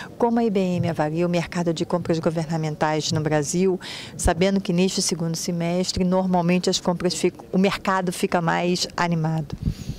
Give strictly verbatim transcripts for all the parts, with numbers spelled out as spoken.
Como a I B M avalia o mercado de compras governamentais no Brasil, sabendo que neste segundo semestre, normalmente as compras ficam, o mercado fica mais animado?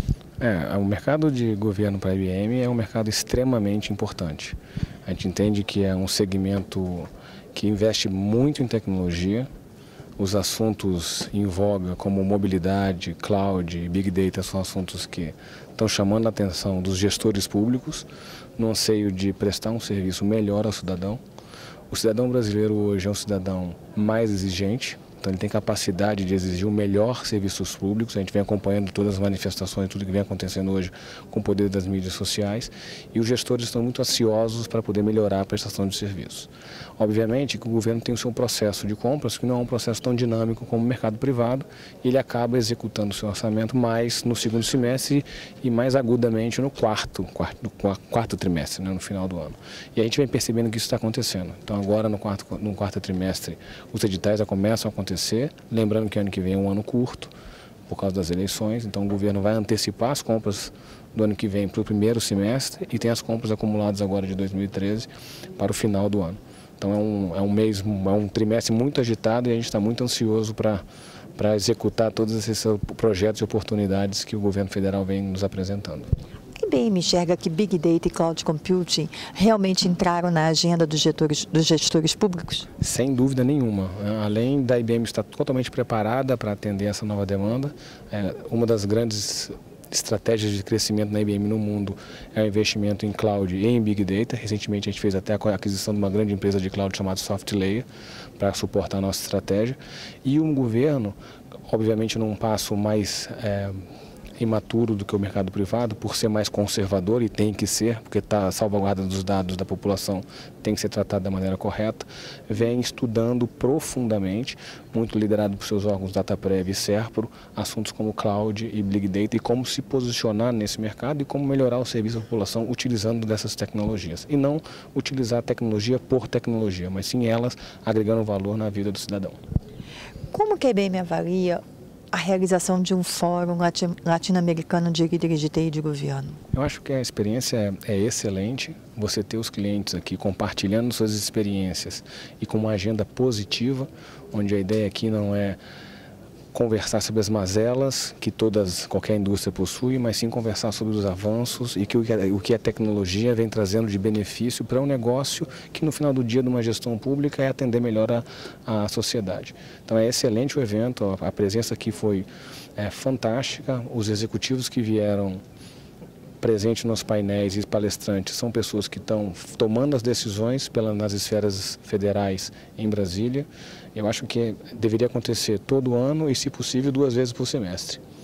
É, o mercado de governo para a I B M é um mercado extremamente importante. A gente entende que é um segmento que investe muito em tecnologia. Os assuntos em voga, como mobilidade, cloud e big data, são assuntos que estão chamando a atenção dos gestores públicos no anseio de prestar um serviço melhor ao cidadão. O cidadão brasileiro hoje é um cidadão mais exigente, então ele tem capacidade de exigir o melhor serviços públicos. A gente vem acompanhando todas as manifestações, tudo que vem acontecendo hoje com o poder das mídias sociais, e os gestores estão muito ansiosos para poder melhorar a prestação de serviços. Obviamente que o governo tem o seu processo de compras, que não é um processo tão dinâmico como o mercado privado, e ele acaba executando o seu orçamento mais no segundo semestre e mais agudamente no quarto, quarto, no quarto trimestre, né, no final do ano. E a gente vem percebendo que isso está acontecendo. Então agora no quarto, no quarto trimestre os editais já começam a acontecer. Lembrando que ano que vem é um ano curto, por causa das eleições, então o governo vai antecipar as compras do ano que vem para o primeiro semestre e tem as compras acumuladas agora de dois mil e treze para o final do ano. Então é um, é um mês, é um trimestre muito agitado e a gente está muito ansioso para para executar todos esses projetos e oportunidades que o governo federal vem nos apresentando. A I B M enxerga que Big Data e Cloud Computing realmente entraram na agenda dos gestores, dos gestores públicos? Sem dúvida nenhuma. Além da I B M estar totalmente preparada para atender essa nova demanda, é, uma das grandes estratégias de crescimento na I B M no mundo é o investimento em cloud e em Big Data. Recentemente a gente fez até a aquisição de uma grande empresa de cloud chamada SoftLayer para suportar a nossa estratégia. E um governo, obviamente num passo mais é, imaturo do que o mercado privado, por ser mais conservador, e tem que ser, porque tá, a salvaguarda dos dados da população tem que ser tratada da maneira correta, vem estudando profundamente, muito liderado por seus órgãos DataPrev e Serpro, assuntos como cloud e Big Data e como se posicionar nesse mercado e como melhorar o serviço à população utilizando dessas tecnologias. E não utilizar a tecnologia por tecnologia, mas sim elas agregando valor na vida do cidadão. Como que a I B M avalia a realização de um fórum latino-americano de líderes de T I de governo? Eu acho que a experiência é, é excelente. Você ter os clientes aqui compartilhando suas experiências e com uma agenda positiva, onde a ideia aqui não é conversar sobre as mazelas que todas, qualquer indústria possui, mas sim conversar sobre os avanços e que o, que a, o que a tecnologia vem trazendo de benefício para um negócio que no final do dia de uma gestão pública é atender melhor a, a sociedade. Então é excelente o evento, a, a presença aqui foi é, fantástica, os executivos que vieram presente nos painéis e palestrantes são pessoas que estão tomando as decisões pela, nas esferas federais em Brasília. Eu acho que deveria acontecer todo ano e, se possível, duas vezes por semestre.